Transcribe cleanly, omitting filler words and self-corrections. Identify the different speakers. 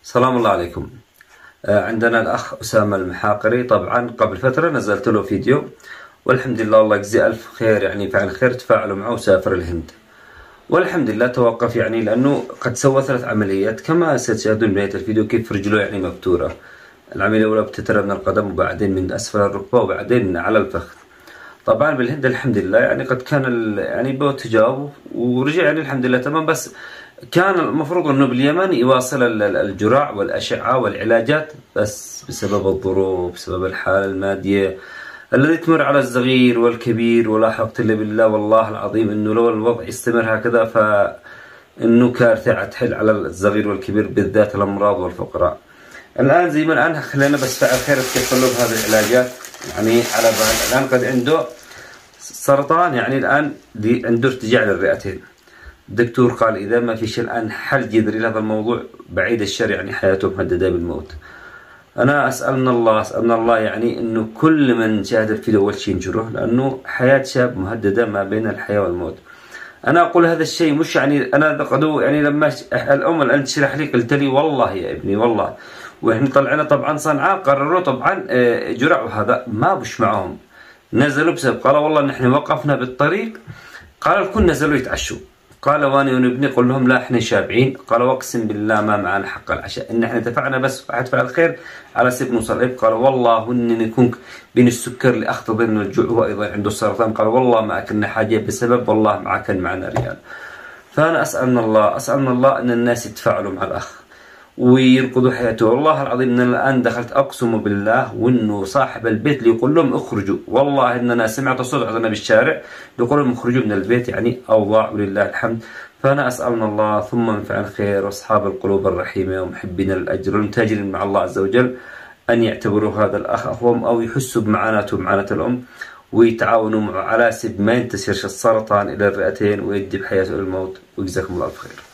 Speaker 1: السلام الله عليكم. عندنا الأخ أسامة المحاقري. طبعا قبل فترة نزلت له فيديو والحمد لله الله يجزيه ألف خير، يعني فعل خير، تفاعلوا معه وسافر الهند والحمد لله توقف، يعني لأنه قد سوى 3 عمليات كما ستشاهدون بنهاية الفيديو كيف رجله يعني مبتورة. العملية الأولى بتترى من القدم وبعدين من أسفل الركبة وبعدين على الفخذ. طبعا بالهند الحمد لله يعني قد كان يعني بوتجاوب ورجع يعني الحمد لله تمام، بس كان المفروض انه باليمن يواصل الجراع والاشعه والعلاجات، بس بسبب الظروف، بسبب الحاله الماديه الذي تمر على الصغير والكبير، ولا حقت الا بالله والله العظيم انه لو الوضع يستمر هكذا فانه كارثه تحل على الصغير والكبير، بالذات الامراض والفقراء. الان زي ما الان خلينا بس فعل خير كيف له بهذه العلاجات، يعني على بال الان قد عنده سرطان، يعني الان عنده ارتجاع للرئتين. الدكتور قال إذا ما في شيء الآن حل جذري لهذا الموضوع بعيد الشر، يعني حياته مهددة بالموت. أنا أسألنا الله يعني إنه كل من شاهد الفيديو أول شيء ينشره، لأنه حياة شاب مهددة ما بين الحياة والموت. أنا أقول هذا الشيء مش يعني أنا قدو، يعني لما الأم الآن تشرح لي قلت لي والله يا ابني والله، وإحنا طلعنا طبعا صنعاء قرروا طبعا جرع، وهذا ما بش معهم، نزلوا بسبب قالوا والله نحن وقفنا بالطريق، قال الكل نزلوا يتعشوا، قال واني ونبني قل لهم لا احنا شابعين، قالوا اقسم بالله ما معنا حق العشاء، ان احنا دفعنا بس واحد فعل الخير على سبيل نوصل. قالوا والله ان نكون بين السكر اللي اختبر من الجوع وايضا عنده السرطان، قالوا والله ما اكلنا حاجه بسبب والله ما كان معنا ريال. فانا اسالنا الله ان الناس يتفاعلوا مع الاخ وينقذوا حياته. والله العظيم ان الان دخلت اقسم بالله وانه صاحب البيت اللي يقول لهم اخرجوا، والله اننا سمعت صوت عندنا بالشارع يقول لهم اخرجوا من البيت، يعني اوضاع ولله الحمد. فانا اسالنا الله ثم من فعل خير واصحاب القلوب الرحيمه ومحبين الاجر والمتاجرين مع الله عز وجل ان يعتبروا هذا الاخ اخوهم او يحسوا بمعاناته ومعاناه الام ويتعاونوا معه على سبيل ما ينتشرش السرطان الى الرئتين ويدي بحياته الى الموت. وجزاكم الله الف خير.